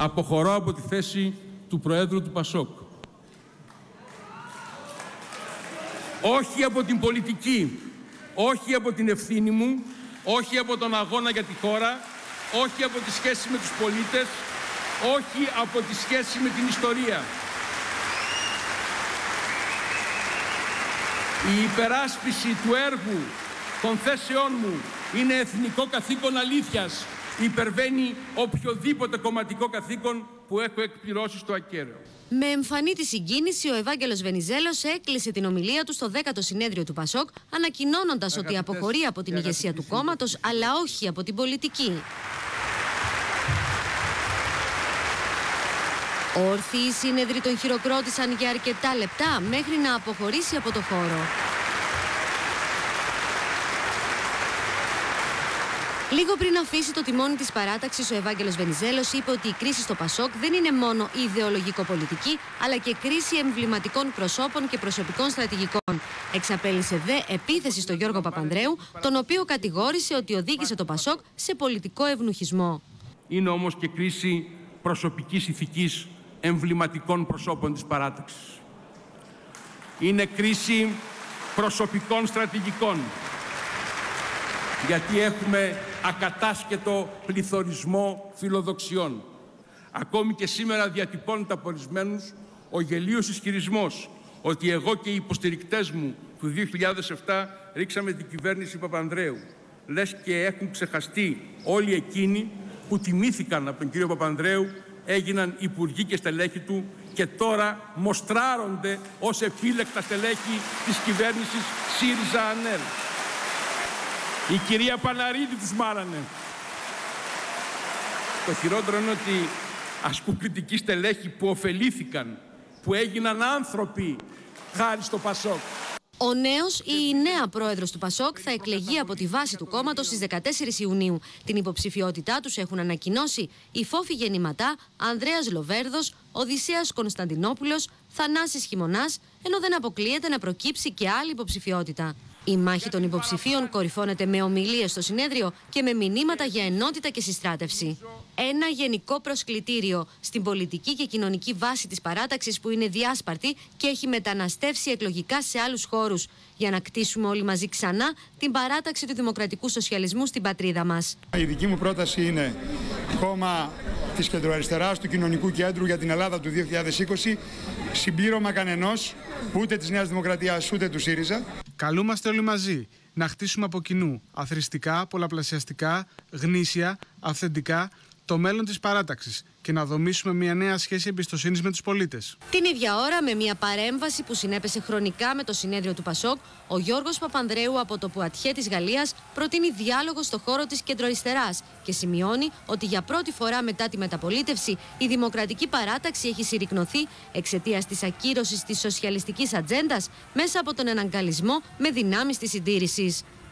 Αποχωρώ από τη θέση του Προέδρου του ΠΑΣΟΚ. Όχι από την πολιτική, όχι από την ευθύνη μου, όχι από τον αγώνα για τη χώρα, όχι από τη σχέση με τους πολίτες, όχι από τη σχέση με την ιστορία. Η υπεράσπιση του έργου των θέσεών μου είναι εθνικό καθήκον αλήθειας. Υπερβαίνει οποιοδήποτε κομματικό καθήκον που έχω εκπληρώσει στο ακέραιο. Με εμφανή τη συγκίνηση, ο Ευάγγελος Βενιζέλος έκλεισε την ομιλία του στο 10ο συνέδριο του ΠΑΣΟΚ, ανακοινώνοντας ότι αποχωρεί από την ηγεσία του κόμματος, αλλά όχι από την πολιτική. Όρθιοι οι σύνεδροι τον χειροκρότησαν για αρκετά λεπτά μέχρι να αποχωρήσει από το χώρο. Λίγο πριν αφήσει το τιμόνι της παράταξης, ο Ευάγγελος Βενιζέλος είπε ότι η κρίση στο ΠΑΣΟΚ δεν είναι μόνο ιδεολογικο-πολιτική, αλλά και κρίση εμβληματικών προσώπων και προσωπικών στρατηγικών. Εξαπέλυσε δε επίθεση στον Γιώργο Παπανδρέου, τον οποίο κατηγόρησε ότι οδήγησε το ΠΑΣΟΚ σε πολιτικό ευνουχισμό. Είναι όμως και κρίση προσωπικής ηθικής εμβληματικών προσώπων της παράταξης. Είναι κρίση προσωπικών στρατηγικών, γιατί έχουμε ακατάσκετο πληθωρισμό φιλοδοξιών. Ακόμη και σήμερα διατυπώνεται από ορισμένους ο γελίος ισχυρισμός ότι εγώ και οι υποστηρικτές μου του 2007 ρίξαμε την κυβέρνηση Παπανδρέου. Λες και έχουν ξεχαστεί όλοι εκείνοι που τιμήθηκαν από τον κύριο Παπανδρέου, έγιναν υπουργοί και στελέχοι του και τώρα μοστράρονται ως επίλεκτα στελέχη της κυβέρνησης ΣΥΡΙΖΑ-ΑΝΕΛ. Η κυρία Παναρίδη τους μάρανε. Το χειρότερο είναι ότι ασκούν κριτική στελέχη που ωφελήθηκαν, που έγιναν άνθρωποι χάρη στο ΠΑΣΟΚ. Ο νέος ή η νέα πρόεδρος του ΠΑΣΟΚ θα εκλεγεί από τη βάση του κόμματος στις 14 Ιουνίου. Την υποψηφιότητά τους έχουν ανακοινώσει η Φόφη Γεννηματά, Ανδρέας Λοβέρδος, Οδυσσέας Κωνσταντινόπουλος, Θανάσης Χειμωνάς, ενώ δεν αποκλείεται να προκύψει και άλλη υποψηφιότητα. Η μάχη των υποψηφίων κορυφώνεται με ομιλίες στο συνέδριο και με μηνύματα για ενότητα και συστράτευση. Ένα γενικό προσκλητήριο στην πολιτική και κοινωνική βάση της παράταξης που είναι διάσπαρτη και έχει μεταναστεύσει εκλογικά σε άλλους χώρους, για να κτίσουμε όλοι μαζί ξανά την παράταξη του δημοκρατικού σοσιαλισμού στην πατρίδα μας. Η δική μου πρόταση είναι κόμμα της κεντροαριστεράς, του Κοινωνικού Κέντρου για την Ελλάδα του 2020, συμπλήρωμα κανενός, ούτε της Νέας Δημοκρατίας ούτε του ΣΥΡΙΖΑ. Καλούμαστε όλοι μαζί να χτίσουμε από κοινού αθροιστικά, πολλαπλασιαστικά, γνήσια, αυθεντικά το μέλλον της παράταξης και να δομήσουμε μια νέα σχέση εμπιστοσύνης με τους πολίτες. Την ίδια ώρα, με μια παρέμβαση που συνέπεσε χρονικά με το συνέδριο του ΠΑΣΟΚ, ο Γιώργος Παπανδρέου από το Πουατιέ της Γαλλίας προτείνει διάλογο στο χώρο της κεντροαριστεράς και σημειώνει ότι για πρώτη φορά μετά τη μεταπολίτευση η δημοκρατική παράταξη έχει συρρικνωθεί εξαιτίας της ακύρωσης της σοσιαλιστικής ατζέντας μέσα από τον εναγκαλισμό με δυνάμεις της συντήρησης.